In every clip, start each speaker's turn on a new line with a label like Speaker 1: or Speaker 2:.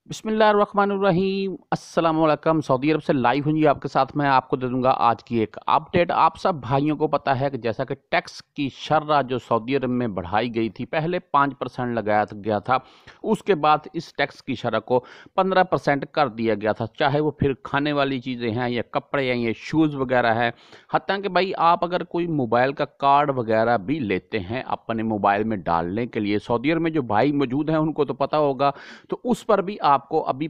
Speaker 1: बिस्मिल्लाहिर्रहमानिर्रहीम अस्सलाम वालेकुम। सऊदी अरब से लाइव हूँ जी आपके साथ। मैं आपको दे दूंगा आज की एक अपडेट। आप सब भाइयों को पता है कि जैसा कि टैक्स की शर्ह जो सऊदी अरब में बढ़ाई गई थी, पहले 5% लगाया गया था, उसके बाद इस टैक्स की शरह को 15% कर दिया गया था। चाहे वो फिर खाने वाली चीज़ें हैं या कपड़े हैं या शूज़ वगैरह हैं। हत्ता कि भाई आप अगर कोई मोबाइल का कार्ड वगैरह भी लेते हैं अपने मोबाइल में डालने के लिए, सऊदी अरब में जो भाई मौजूद हैं उनको तो पता होगा, तो उस पर भी आपको अभी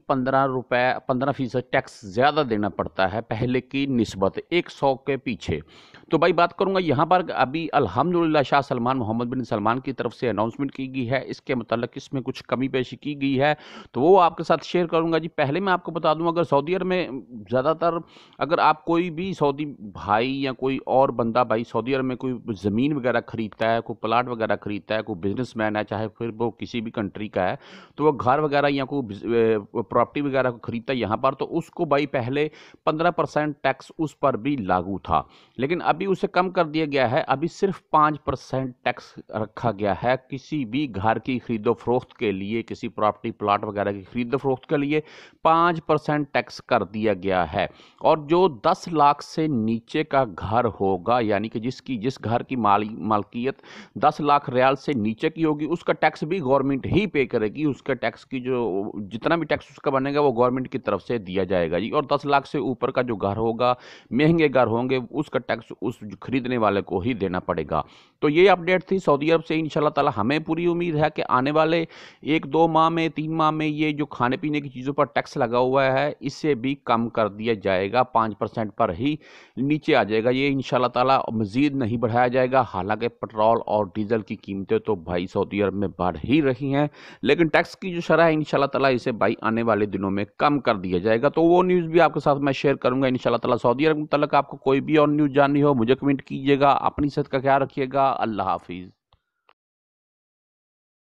Speaker 1: 15% टैक्स ज़्यादा देना पड़ता है पहले की निस्बत 100 के पीछे। तो भाई बात करूंगा यहाँ पर अभी अल्हम्दुलिल्लाह शाह सलमान मोहम्मद बिन सलमान की तरफ से अनाउंसमेंट की गई है, इसके मतलब इसमें कुछ कमी पेशी की गई है, तो वो आपके साथ शेयर करूंगा जी। पहले मैं आपको बता दूं, अगर सऊदी अरब में ज़्यादातर अगर आप कोई भी सऊदी भाई या कोई और बंदा भाई सऊदी अरब में कोई ज़मीन वगैरह खरीदता है, कोई प्लाट वगैरह खरीदता है, कोई बिजनेसमैन है, चाहे फिर वो किसी भी कंट्री का है, तो वो घर वगैरह या कोई प्रॉपर्टी वगैरह को खरीदता है यहाँ पर, तो उसको भाई पहले 15% टैक्स उस पर भी लागू था, लेकिन अभी उसे कम कर दिया गया है। अभी सिर्फ 5% टैक्स रखा गया है किसी भी घर की खरीदो फरोख्त के लिए, किसी प्रॉपर्टी प्लाट वगैरह की खरीदो फरोख्त के लिए 5% टैक्स कर दिया गया है। और जो 10 लाख से नीचे का घर होगा, यानी कि जिस घर की मालकियत 10 लाख रियाल से नीचे की होगी, उसका टैक्स भी गवर्नमेंट ही पे करेगी। उसका टैक्स की जो जितना भी टैक्स उसका बनेगा वो गवर्नमेंट की तरफ से दिया जाएगा जी। और 10 लाख से ऊपर का जो घर होगा, महंगे घर होंगे, उसका टैक्स उस खरीदने वाले को ही देना पड़ेगा। तो ये अपडेट थी सऊदी अरब से। इंशाल्लाह ताला हमें पूरी उम्मीद है कि आने वाले 1-2 माह में, 3 माह में ये जो खाने पीने की चीज़ों पर टैक्स लगा हुआ है, इसे भी कम कर दिया जाएगा। 5% पर ही नीचे आ जाएगा ये इंशाल्लाह ताला, मज़ीद नहीं बढ़ाया जाएगा। हालांकि पेट्रोल और डीजल की कीमतें तो भाई सऊदी अरब में बढ़ ही रही हैं, लेकिन टैक्स की जो शरह है इंशाल्लाह ताला इसे भाई आने वाले दिनों में कम कर दिया जाएगा। तो वो न्यूज़ भी आपके साथ मैं शेयर करूंगा इंशाल्लाह ताला। सऊदी अरब के मुतल्लिक आपको कोई भी और न्यूज़ जाननी हो, मुझे कमेंट कीजिएगा। अपनी सेहत का ख्याल रखिएगा। अल्लाह हाफिज़।